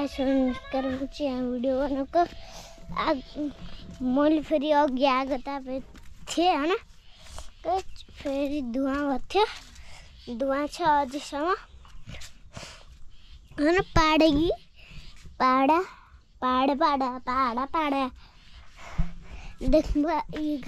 नमस्कार यहाँ भिडियो बनाएको मैले फेरि अघि आएको तपाईँ थिएँ होइन फेरि धुवा भएको थियो धुवा छ अझैसम्म होइन पाडा देख्नु यो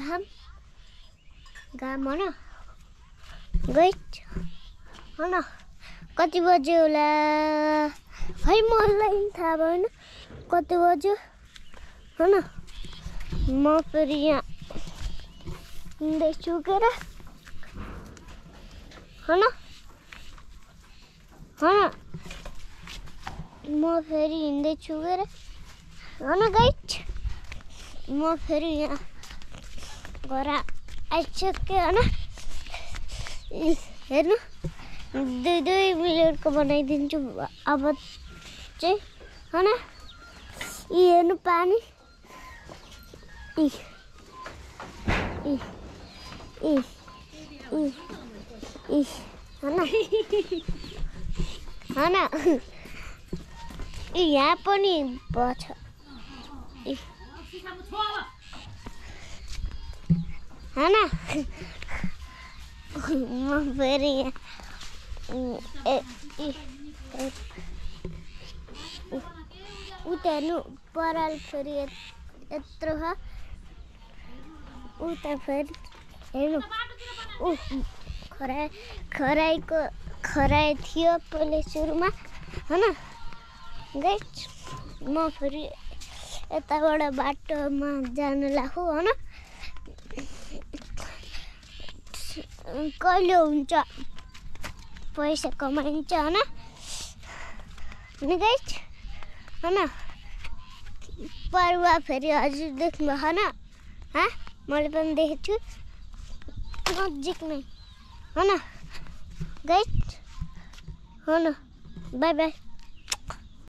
घाम होइन गइच होइन कति बज्यो होला है मलाई थाहा भएन कति बज्यो होइन म फेरि यहाँ हिँड्दैछु के र होइन म फेरि हिँड्दैछु के र होइन गाइज म फेरि यहाँ घर आइसक्यो होइन हेर्नु दुई मिनटको बनाइदिन्छु अब चाहिँ होइन यी हेर्नु पानी होइन यहाँ पनि भएछ होइन म फेरि उता हेर्नु पराल फेरि यत्रो छ उता फेरि हेर्नु खराई थियो पहिले सुरुमा होइन गाइज म फेरि यताबाट बाटोमा जान लाग्छु होइन कहिले हुन्छ पैसा कमाइन्छ होइन गाइज होइन परुवा फेरि हजुर देख्नु होइन मैले पनि देखेको छु नजिकमै होइन गाइज होइन बाई बाई